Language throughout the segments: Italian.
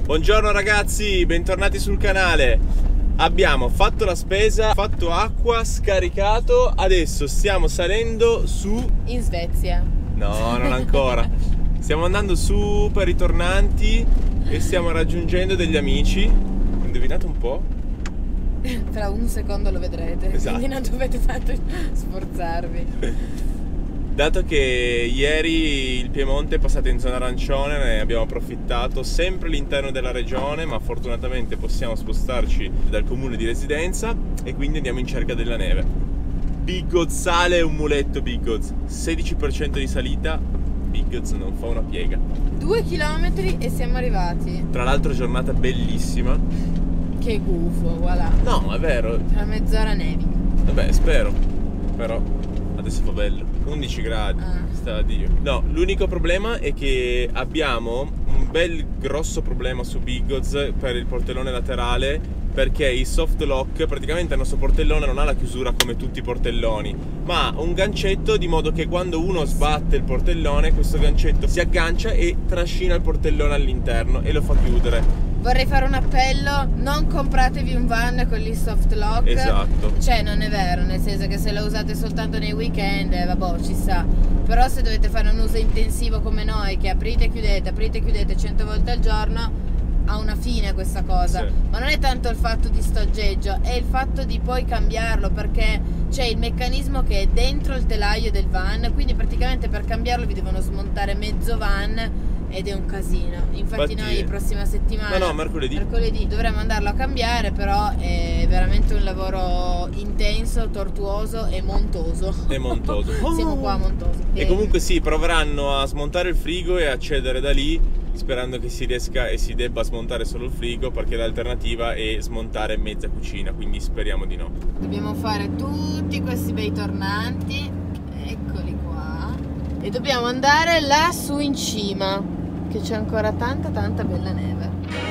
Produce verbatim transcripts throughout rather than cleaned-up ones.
Buongiorno ragazzi, bentornati sul canale. Abbiamo fatto la spesa, fatto acqua, scaricato. Adesso stiamo salendo su... in Svezia. No, non ancora. Stiamo andando su per i tornanti e stiamo raggiungendo degli amici. Indovinate un po'? Tra un secondo lo vedrete. Esatto. Quindi non dovete tanto sforzarvi. Dato che ieri il Piemonte è passato in zona arancione, ne abbiamo approfittato sempre all'interno della regione, ma fortunatamente possiamo spostarci dal comune di residenza e quindi andiamo in cerca della neve. Biggoz sale un muletto Biggoz, sedici per cento di salita, Biggoz non fa una piega. Due chilometri e siamo arrivati. Tra l'altro giornata bellissima. Che gufo, voilà. No, è vero. Tra mezz'ora nevi. Vabbè, spero, però adesso fa bello. undici gradi, Ah. sta a Dio. No, l'unico problema è che abbiamo un bel grosso problema su Biggoz per il portellone laterale, perché il soft lock, praticamente il nostro portellone non ha la chiusura come tutti i portelloni, ma ha un gancetto di modo che quando uno sbatte il portellone, questo gancetto si aggancia e trascina il portellone all'interno e lo fa chiudere. Vorrei fare un appello: non compratevi un van con il soft lock. Esatto. Cioè non è vero, nel senso che se lo usate soltanto nei weekend, eh, vabbè, ci sta. Però se dovete fare un uso intensivo come noi, che aprite e chiudete, aprite e chiudete cento volte al giorno, ha una fine questa cosa. Sì. Ma non è tanto il fatto di staggeggio, è il fatto di poi cambiarlo, perché c'è il meccanismo che è dentro il telaio del van, quindi praticamente per cambiarlo vi devono smontare mezzo van ed è un casino. Infatti, Infatti noi prossima settimana, no no mercoledì mercoledì dovremmo andarlo a cambiare, però è veramente un lavoro intenso, tortuoso e montoso. E montoso. Siamo qua a Montoso. E comunque sì, proveranno a smontare il frigo e accedere da lì, sperando che si riesca e si debba smontare solo il frigo, perché l'alternativa è smontare mezza cucina, quindi speriamo di no. Dobbiamo fare tutti questi bei tornanti, eccoli qua, e dobbiamo andare là su in cima, che c'è ancora tanta tanta bella neve.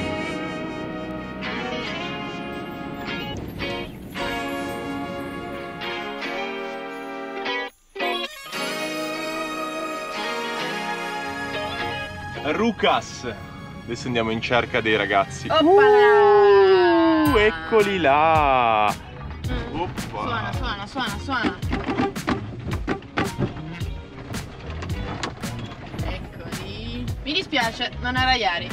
Rucas! Adesso andiamo in cerca dei ragazzi. Oppala! Uh, eccoli là! Mm. Oppa. Suona, suona, suona, suona. Eccoli. Mi dispiace, non era ieri.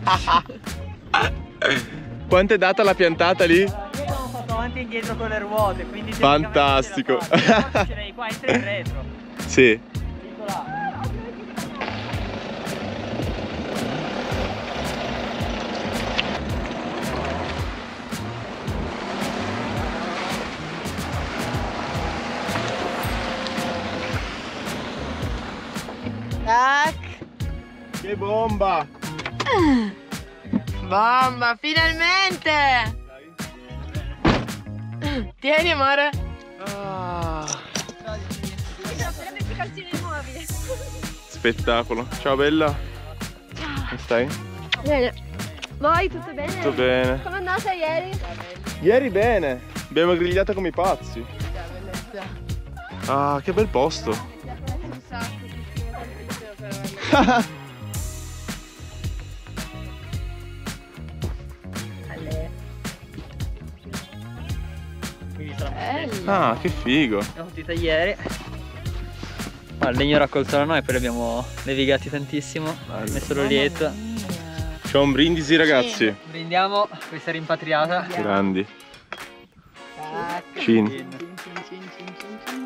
Quanto è data la piantata lì? Io ho fatto avanti e indietro con le ruote, quindi Fantastico. ce l'hai qua in tre retro. Sì. Piccola. Tac. Che bomba! Bomba, finalmente! Tieni amore. Ah. Spettacolo. Ciao bella. Come stai? Bene. Voi tutto bene? Tutto bene. Come è andata ieri? Ieri bene. Abbiamo grigliato come i pazzi. Ah, che bel posto. Quindi sarà Bello. Ah, che figo. abbiamo tutti ieri. Ah, il legno raccolto da noi, poi l'abbiamo levigati tantissimo, Bello. messo l'olietto. C'è un brindisi ragazzi. Prendiamo questa rimpatriata. Grandi. Tac. Cin. Cin, cin, cin, cin, cin, cin.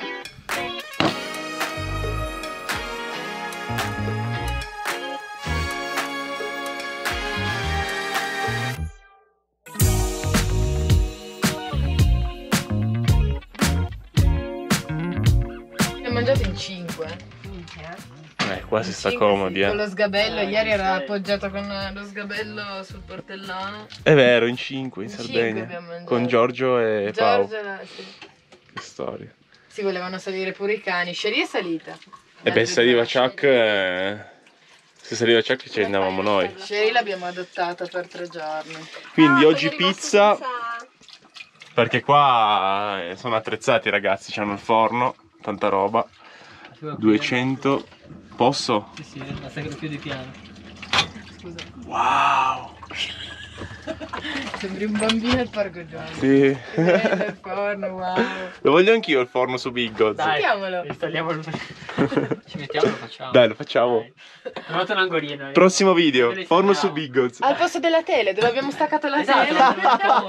Abbiamo mangiato in cinque. Eh, qua si sta Cinque, comodi, sì, eh. con lo sgabello, ieri era appoggiato con lo sgabello sul portellone. È vero, in cinque in In cinque Sardegna. abbiamo mangiato. Con Giorgio e Pau. Giorgio, la- sì. Che storia. Si volevano salire pure i cani. Sherry è salita. E beh, saliva Chuck. eh, Se saliva Chuck ci andavamo noi. Sherry l'abbiamo adottata per tre giorni. Quindi oggi pizza. Perché qua eh, sono attrezzati i ragazzi, c'hanno il forno, tanta roba. duecento. Posso? Sì, sì, basta che lo chiudi piano. scusa. Wow! Sembri un bambino al parco giochi. Sì. Il forno, wow. Lo voglio anch'io il forno su Biggoz. Dai, Mettiamolo. installiamo il... Ci mettiamo e lo facciamo. Dai, lo facciamo. Trovate un angolino. Prossimo video, Dove li forno installiamo? su Biggoz. Al posto della tele, dove abbiamo staccato la Esatto, tele. lo mettiamo.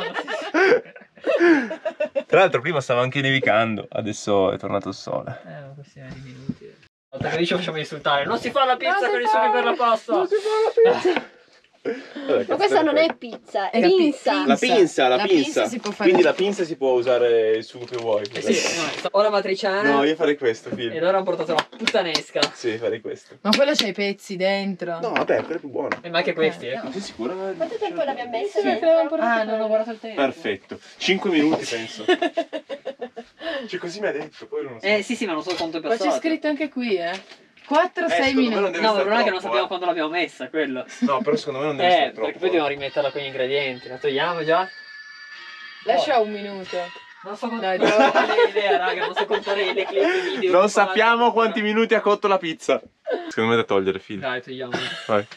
Tra l'altro prima stava anche nevicando, adesso è tornato il sole. Eh, ma questione di minuti. Volta che dice facciamo insultare. Non si fa la pizza Non con si i suoni fa. per la pasta. Non si fa la pizza. Ma questa non è pizza, è È la pi- pinza. La pinza, la, La pinza. pinza si può fare. Quindi la pinza si può usare il sugo che vuoi. Eh sì, no, o la matriciana. No, io farei questo, E Phil. loro hanno portato la puttanesca. Sì, farei questo. Ma quello c'ha i pezzi dentro. No, vabbè, quello è più buono. E ma anche questi, eh. Sei sicura? Quanto tempo l'abbiamo messo? Ah, non ho guardato il tempo. Perfetto. cinque minuti penso. Cioè così mi ha detto, poi non lo so. Eh sì sì, ma non so quanto è Ma passato. c'è scritto anche qui, eh. quattro sei secondo me non minuti. deve No, stare ma non è che non troppo, sappiamo eh. quando l'abbiamo messa, quello. No, però secondo me non deve Eh, stare perché troppo. poi dobbiamo rimetterla con gli ingredienti. La togliamo già? Lascia un minuto. Non so Dai, contare. dai. Non ho idea, raga, non so contare le clip video. Non sappiamo quanti minuti ha cotto la pizza. Secondo me è da togliere, Phil. Dai, togliamo. Vai.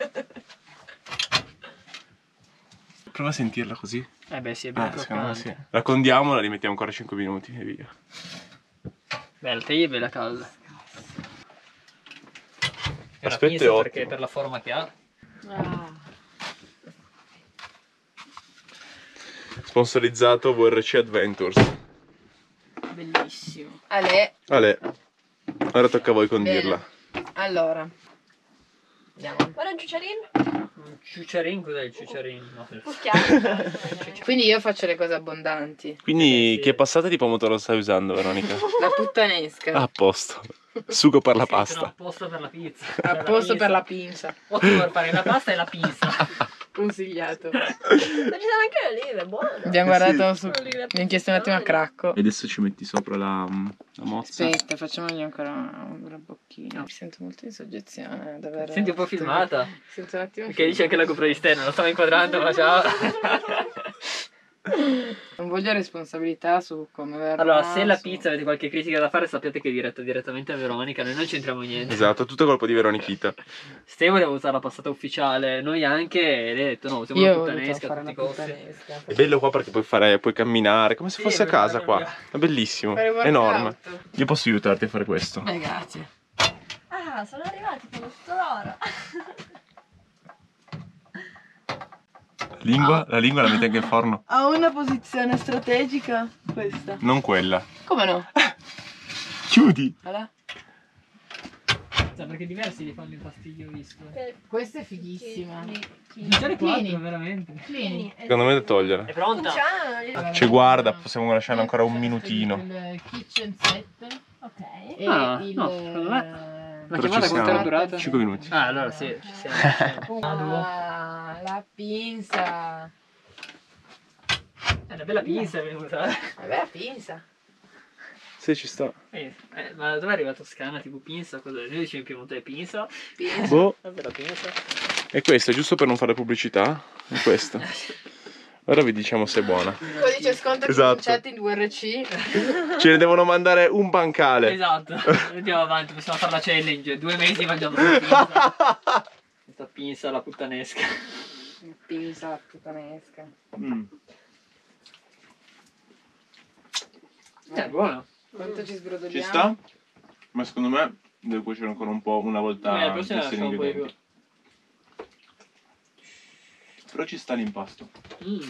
Prova a sentirla così. Eh beh, sì, è ben Ah, secondo me croccante. sì. La condiamo, la rimettiamo ancora cinque minuti e via. Beh, la teglia è bella calda. È una L'aspetto è pinza ottimo. perché per la forma che ha. Ah. Sponsorizzato V R C Adventures. Bellissimo. Ale, Ale, ora tocca a voi bene. condirla. Allora. Andiamo. Guarda un ciucciarino. Un ciucciarin, cos'è il ciucciarin? No, Pucchiato. Quindi io faccio le cose abbondanti. Quindi Eh, sì. che passata di pomodoro stai usando, Veronica? La puttanesca. Ah, a posto. Sugo per la Sì, sono pasta. a posto per la pizza. A posto per la pinza. Ottimo per fare la pasta e la pinza. Consigliato. Ma ci sono anche le olive, buono. Abbiamo Eh, guardato sì. su. Abbiamo chiesto un attimo a Cracco. E adesso ci metti sopra la, la mozza. Aspetta, facciamogli ancora una bocchina. Mi sento molto in soggezione ad aver. Senti un po' filmata. Sento un attimo. Perché dice anche la GoPro esterna, lo stavo inquadrando, ma ciao. Non voglio responsabilità su come verrà. Allora, se la su- pizza avete qualche critica da fare, sappiate che è diretta direttamente a Veronica, noi non c'entriamo niente. Esatto, tutto colpo di Veronichita. Ste voleva usare la passata ufficiale, noi anche, e lei ha detto no, usiamo Io la ho voluto puttanesca a fare tutti la i costi. puttanesca. È bello qua perché puoi fare, puoi camminare come se Sì, fossi a puoi casa fare qua. via. È bellissimo, Fare è workout. enorme. Io posso aiutarti a fare questo. Eh, grazie. Ah, sono arrivati con tutto l'oro. Lingua? La lingua la metti anche in forno? Ha una posizione strategica questa. Non quella. Come no? Chiudi! Voilà. Cioè, perché diversi li fanno in fastidio, ho visto. Questa è fighissima. C'è Clini. veramente. Clini. Secondo me è da togliere. È pronta? Ci guarda, possiamo lasciare ancora un minutino. Il kitchen set Ok. e Ah, il. no, secondo me- Ma Però chiamata ci quanto siamo. era durata? cinque minuti. Ah, allora sì, ci siamo. Ah, la pinza. È una bella pinza è venuta. Vabbè, la pinza. Sì, ci sta. Eh, eh, ma dove è arriva Toscana? Tipo pinza? Cosa? Noi diciamo in Piemonte pinza. Pinza. Boh. È bella pinza. E questo, giusto per non fare pubblicità? È questo. Ora vi diciamo se è buona. Codice sconto Esatto. chat in V R C. Ce ne devono mandare un bancale. Esatto. Andiamo avanti, possiamo fare la challenge. Due mesi mangiamo una pinza. Questa pinza alla puttanesca. Pinza, la puttanesca. Mm. È buono. Quanto ci sbrodoliamo? Ci sta? Ma secondo me deve cuocere ancora un po', una volta Beh, la prossima messi gli lasciamo un po' di più. ingredienti. Però ci sta l'impasto. Mm.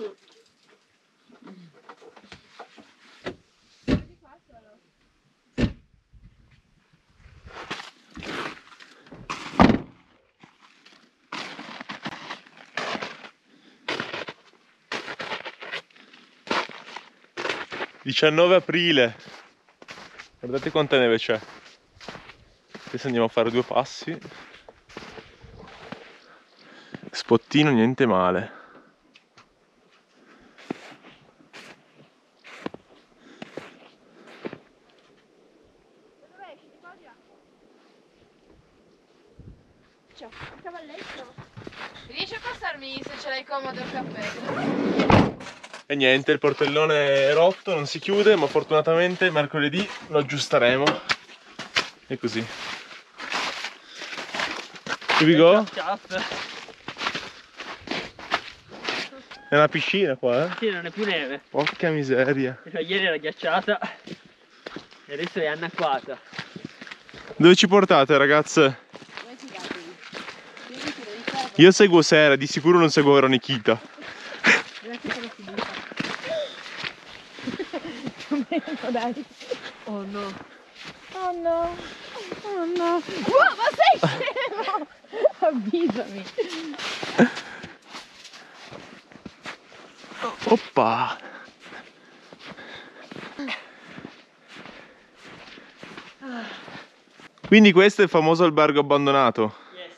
diciannove aprile. Guardate quanta neve c'è. Adesso andiamo a fare due passi. Spottino niente male. Ciao, il cavalletto. Riesci a passarmi se ce l'hai comodo il cappello? E niente, il portellone è rotto, non si chiude, ma fortunatamente mercoledì lo aggiusteremo. E così. Here we go? Ciao. È una piscina qua, eh? Sì, non è più neve. Porca miseria. Ieri era ghiacciata e adesso è annacquata. Dove ci portate, ragazze? Io seguo Sera, di sicuro non seguo Veronichita. Oh no. Oh no. Oh no. Wow, ma sei scemo! Avvisami. Oppa! Quindi questo è il famoso albergo abbandonato. Yes.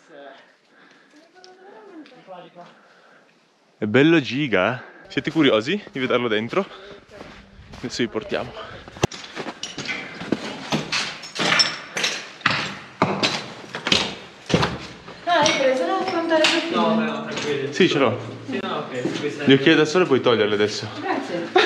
È bello giga, eh? Siete curiosi di vederlo dentro? Adesso vi portiamo. Ah, hai preso? Non affrontare così. No, no, tranquillo. Sì, ce l'ho. Sì, no, ok. Questa è... Gli occhiali da sole puoi toglierli adesso. Grazie.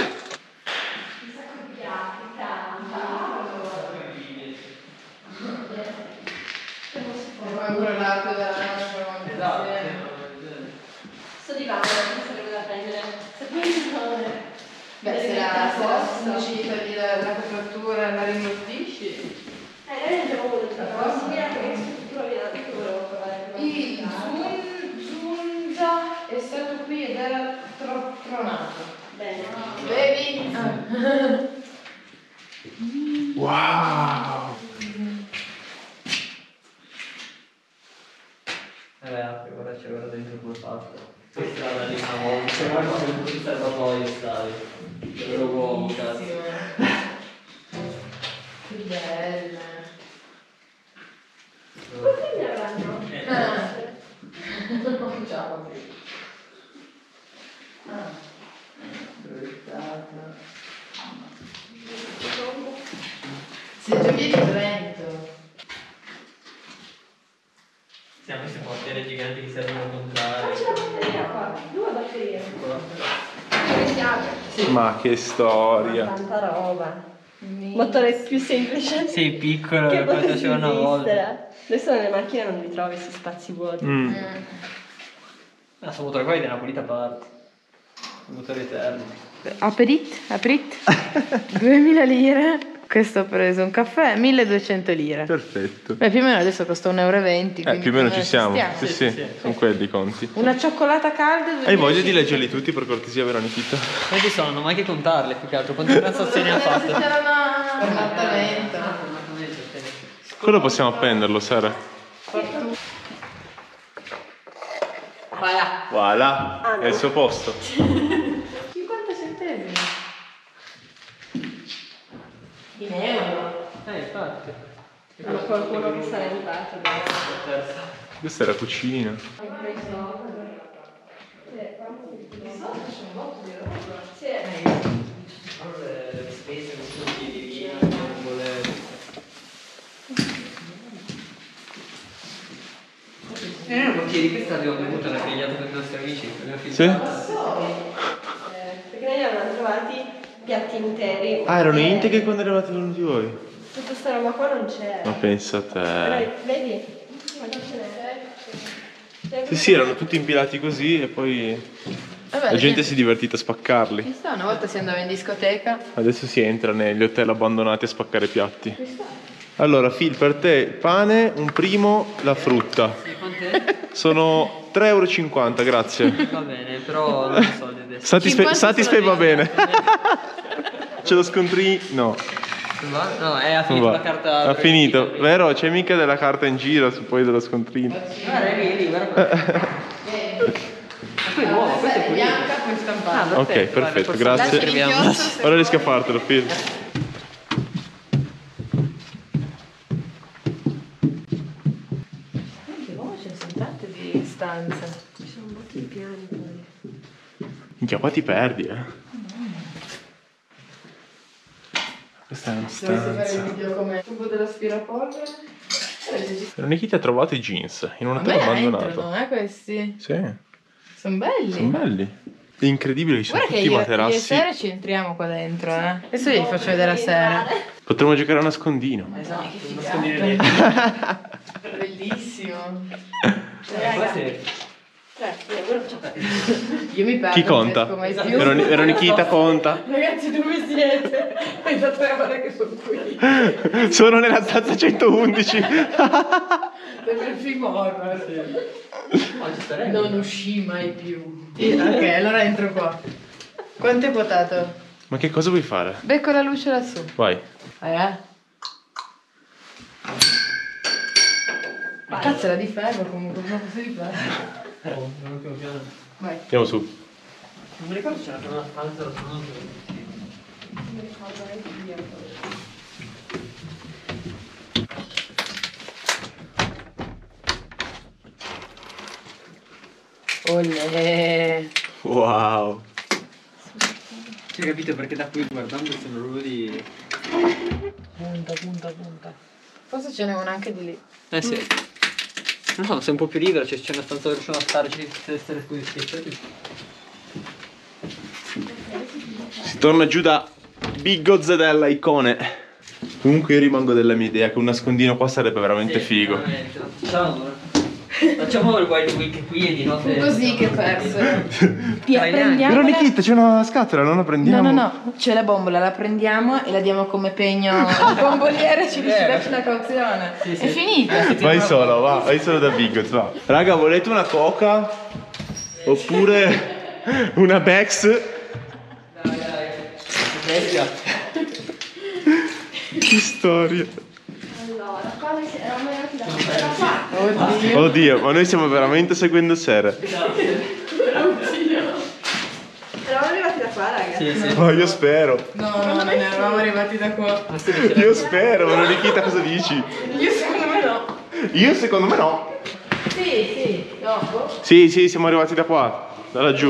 Sto divano, non sarebbe da prendere. Sapete? Beh, se la fungi, togli la, la copertura e la rimordisci. Eh, noi abbiamo voluto la prossima, che trovi la che volevo provare. Il Zun- Zunza è stato qui ed era tro- tronato. Bene. Bevi? Ah. Wow! Eh, apri, ora c'è ora dentro come fatto. Questa è la prima volta. Guarda che il serbatoio stavi. Ero uomo, cazzo. Che bella. Quanti ne avranno? Eh, Ah. Non cominciamo qui. Ah. Sei già via di Trento. siamo queste portiere giganti che servono a comprare. C'è la batteria qua, due batterie. Ma che storia! Tanta roba. Motore più semplice Sì, piccolo, che lo potesse faceva una volta. esistere. Adesso nelle macchine non li trovi questi spazi vuoti. Mm. Ah, sto motore qua è di una pulita parte. Il motore eterno. Aperit, aperit. duemila lire. Questo ho preso un caffè, milleduecento lire. Perfetto. Beh, più o meno adesso costa un euro e venti. Eh, più o meno ci siamo. stiamo. Sì, sì, sì. sono quelli i conti. Una cioccolata calda. Hai voglia di leggerli tutti per cortesia, Veronichita? Quanti sono? Non ho mai che contarle più che altro. Quante transazioni ha fatto? C'erano per l'appuntamento. Quello possiamo appenderlo, Sara. Voilà. Voilà, Ah, no. è il suo posto. cinquanta centesimi. In euro. Eh, infatti. Ma qualcuno che sarà entrato. Questa è la cucina. Le spese non sono di vino, non volere. E noi non chiedi questa abbiamo bevuto una grigliata per i nostri amici, per mio figlio. Sì? Perché noi avevamo trovati piatti interi. Ah, erano Eh, integri quando eravate venuti voi? Tutta sta roba qua non c'era. Ma pensa a Però, te. vedi? Quanto ce n'è? Sì, sì, erano tutti impilati così e poi Vabbè, la gente si è divertita a spaccarli. Ci sta, una volta si andava in discoteca. Adesso si entra negli hotel abbandonati a spaccare piatti. Allora, Phil, per te pane, un primo, la frutta. Sì, quant'è? Sono tre e cinquanta euro, grazie. Va bene, però non ho soldi adesso. Satisfe, cinquanta satisfe sono va bene. C'è lo scontrino? No. Non va? No, è ha Non finito va. la carta. Ha finito, vero? C'è mica della carta in giro se poi dello scontrino. Guarda, è lì, lì, guarda qua. Ma poi è nuovo, questo è È pulito. bianca, poi stampata. Ok, perfetto, grazie. Ora riesco a fartelo, Phil. Che voce, sono tante di stanze. Ci sono molti piani poi. Minchia, qua ti perdi, eh. Questa è una Dovresti fare il stanza. video come tubo dell'aspirapolvere. Veronichita ha trovato i jeans in un A hotel me abbandonato. entrano, eh, questi. Sì, Sono belli. sono belli. È incredibile, ci sono Guarda che tutti i io, io e materassi. Sera ci entriamo qua dentro, eh. Adesso vi faccio vedere a Sera. Potremmo giocare a nascondino. Esatto, che non figata. nascondere niente. Bellissimo. Qua sì. Cioè, io quello non c'ho. Io mi perdo. Chi conta? Non riesco mai più. Veron- Veronichita conta. Ragazzi, dove siete? È da tre ore che sono qui. Sono nella stanza centoundici. Sembra il film horror. Oh, ci starei. Non uscì mai più. Ok, allora entro qua. Quanto hai votato? Ma che cosa vuoi fare? Becco la luce lassù. Vai. Vai, eh? Ma cazzo, era di ferro comunque, non posso di ferro. Oh, non ho più piano. Vai. Andiamo su. Non mi ricordo se c'era per una stanza o sono Non mi ricordo neanche io. Olè. Wow. Cioè, capito perché da qui guardando sono proprio di... Punta, punta, punta. Forse ce n'è una anche di lì. Eh sì. Non so, sei un po' più libero, cioè c'è una stanza dove riusciamo a starci tutte le stelle scusi. Si torna giù da Biggoz della Icone. Comunque io rimango della mia idea che un nascondino qua sarebbe veramente figo. Facciamo, facciamo il Wild Week qui e di notte. Fu così che perso. Ti Vai, apprendiamo. Veronichita, c'è una scatola, non la No, prendiamo? no, no, c'è la bombola, la prendiamo e la diamo come pegno al bomboliere, ci ricevetti la cauzione. Sì, sì. È finita. Vai solo, va, vai solo da Biggoz, va. Raga, volete una coca? Oppure una Bex? Dai, dai. Sveglia. Che storia. Allora, qua si- eravamo arrivati da da qua. Oddio. Oddio, ma noi stiamo veramente seguendo Sera. Eravamo arrivati da qua, raga. Sì, sì. Ma io spero. No, no, non eravamo arrivati da qua. Ma sì, c'era- Io spero, Veronichita, cosa dici? Io secondo me no. Io secondo me no. Sì, sì, dopo. Sì, sì, siamo arrivati da qua, da laggiù.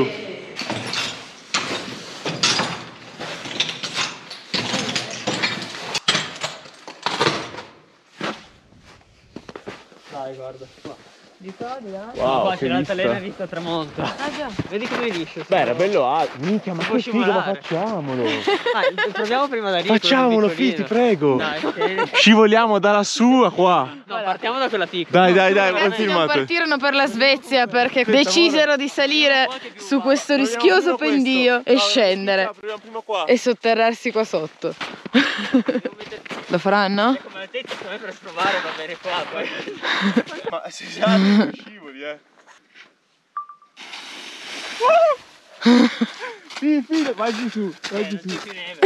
Dai, guarda. Qua. Di qua, di là. Wow, qua che c'è l'altalena vista. vista a tramonto. Ah già. Vedi come è liscio. Beh, era bello alto. Minchia, ma Può che figo, ma scivolare. facciamolo. Ah, proviamo prima da lì. quello Facciamolo, Fi, piccolino. ti prego. Dai, ok. Scivoliamo da lassù a qua. No, partiamo da quella piccola. Dai, dai, dai, Ragazzi, ho non filmato. partirono per la Svezia perché decisero di salire su questo rischioso pendio e scendere Proviamo prima qua. e sotterrarsi qua sotto. Lo faranno? Come la testa secondo me per provare va bene qua poi. Ma si sa, non scivoli, eh. Sì, sì, vai giù su, vai giù su. Più neve.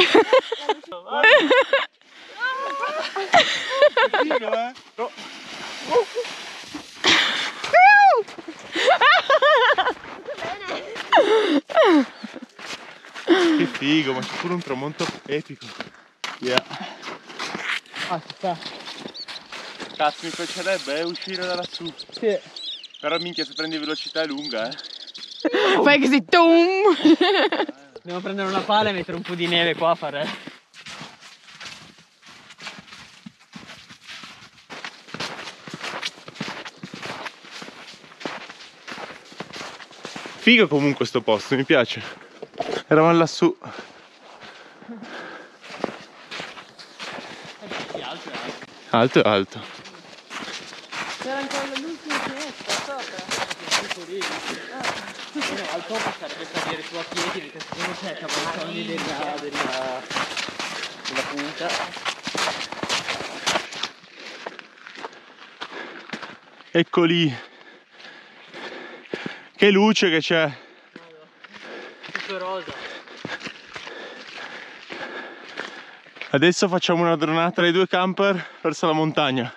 È figo, eh. No. Che figo, ma c'è pure un tramonto epico. Yeah. Ah, ci sta. Cazzo, mi piacerebbe eh, uscire da lassù. Sì. Però minchia, se prendi velocità è lunga, eh. Fai così, tum! Dobbiamo prendere una pala e mettere un po' di neve qua a fare. Figo comunque sto posto, mi piace. Eravamo lassù. Alto e alto. C'era ancora l'ultima finestra sopra. Al top sarebbe salire su a piedi perché secondo c'è cavalconi della, della, della punta. Ecco lì. Che luce che c'è. Tutto rosa. Adesso facciamo una dronata dai due camper verso la montagna.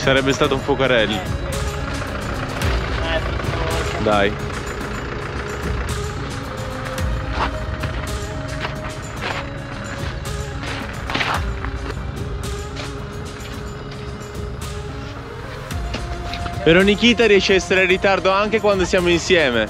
Sarebbe stato un fuocarello. Dai. Veronichita riesce a essere in ritardo anche quando siamo insieme.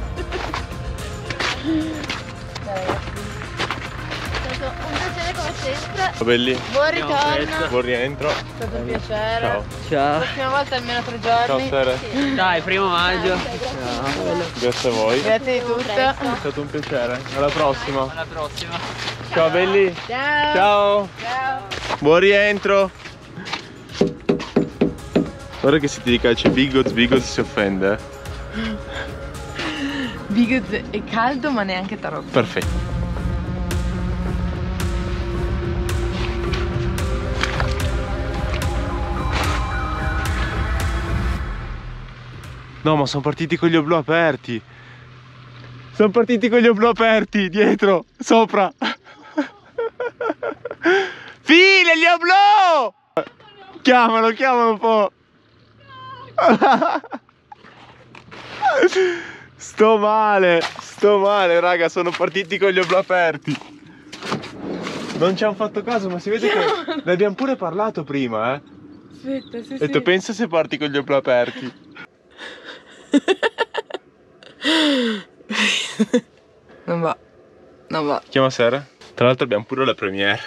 Ciao belli. Buon ritorno. Buon rientro. È stato un piacere. Ciao. Ciao. La prossima volta almeno tre giorni. Ciao Sere. Sì. Dai, primo maggio. Grazie a voi. Grazie di tutto. È stato un piacere. Alla prossima. Alla prossima. Ciao belli. Ciao. Ciao. Ciao. Buon rientro. Guarda che se ti dica calcio Bigoz, Bigoz si offende. Bigoz è caldo ma neanche troppo. Perfetto. No, ma sono partiti con gli oblò aperti. Sono partiti con gli oblò aperti, dietro, sopra. File, gli oblò! Chiamalo, chiamalo un po'. Sto male, sto male, raga, sono partiti con gli oblò aperti. Non ci hanno fatto caso, ma si vede che ne abbiamo pure parlato prima, eh. Aspetta, sì, Ho detto, sì. pensa se parti con gli oblò aperti. Non va. Non va. Chiama Sera. Tra l'altro abbiamo pure la premiere.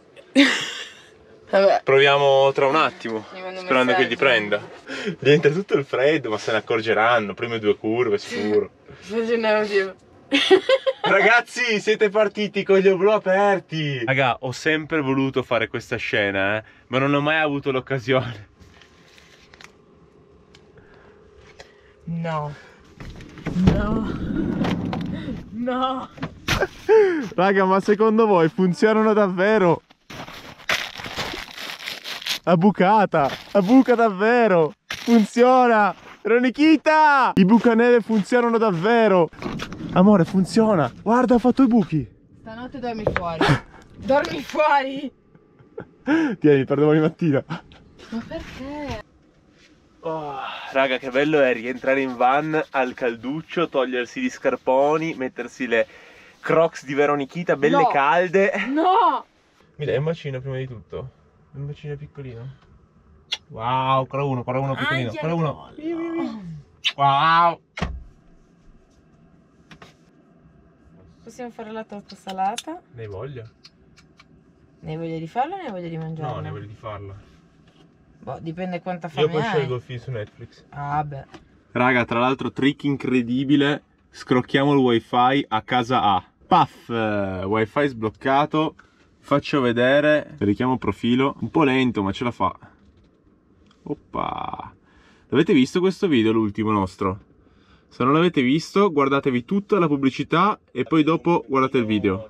Vabbè. Proviamo tra un attimo, Mi mando un sperando che messaggio. gli prenda. Diventa tutto il freddo, ma se ne accorgeranno. Prime due curve, sicuro. Immaginavo. Ragazzi, siete partiti con gli oblò aperti. Raga, ho sempre voluto fare questa scena, eh, ma non ho mai avuto l'occasione. No. No. No. Raga, ma secondo voi funzionano davvero? A bucata, a buca davvero. Funziona. Veronichita! I bucaneve funzionano davvero. Amore, funziona. Guarda, ha fatto i buchi. Stanotte dormi fuori. Dormi fuori. Tieni, per domani mattina. Ma perché? Oh, raga, che bello è rientrare in van al calduccio, togliersi gli scarponi, mettersi le Crocs di Veronichita belle No. calde. No. Mi dai un bacino prima di tutto? Un bacino piccolino. Wow, ancora uno, ancora uno piccolino, ancora uno. Wow. Possiamo fare la torta salata? Ne hai voglia? Ne hai voglia di farla o ne hai voglia di mangiarla? No, ne hai voglia di farla. Boh, dipende quanta fame Io poi hai. scelgo il film su Netflix. Ah, beh. Raga, tra l'altro trick incredibile, scrocchiamo il wifi a casa A. Paf, eh, wifi sbloccato, faccio vedere, richiamo il profilo, un po' lento ma ce la fa. Oppa. L'avete visto questo video, l'ultimo nostro? Se non l'avete visto, guardatevi tutta la pubblicità e poi dopo guardate il video.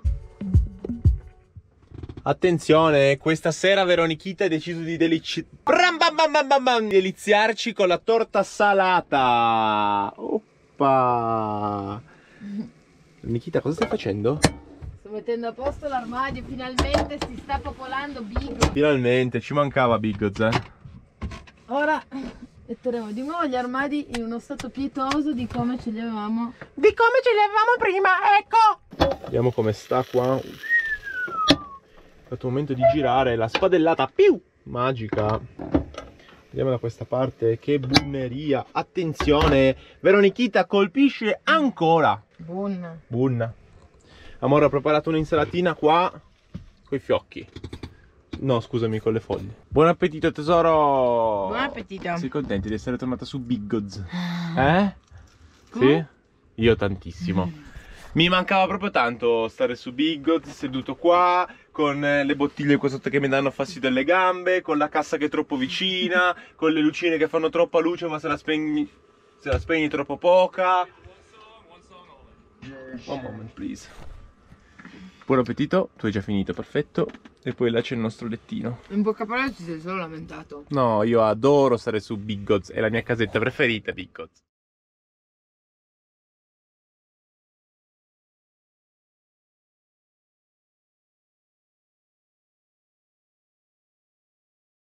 Attenzione, questa sera Veronichita ha deciso di delici... deliziarci con la torta salata. Oppa. Veronichita, cosa stai facendo? Sto mettendo a posto l'armadio, finalmente si sta popolando Bigoz. Finalmente, ci mancava Bigoz, eh. Ora metteremo di nuovo gli armadi in uno stato pietoso di come ce li avevamo. Di come ce li avevamo prima, ecco! Vediamo come sta qua. È stato il momento di girare la spadellata più magica. Vediamo da questa parte, che bunneria. Attenzione, Veronichita colpisce ancora. Buona. Bunna. Amore, ho preparato un'insalatina qua coi fiocchi. No, scusami, con le foglie. Buon appetito, tesoro. Buon appetito. Sei contenti di essere tornata su Bigoz? Eh? Sì? Io tantissimo. Mi mancava proprio tanto stare su Bigoz, seduto qua, con le bottiglie qua sotto che mi danno fastidio alle gambe, con la cassa che è troppo vicina, con le lucine che fanno troppa luce ma se la spegni, se la spegni troppo poca. One moment, please. Buon appetito, tu hai già finito, perfetto. E poi là c'è il nostro lettino. In bocca parola ci sei solo lamentato. No, io adoro stare su Bigoz, è la mia casetta preferita, Bigoz.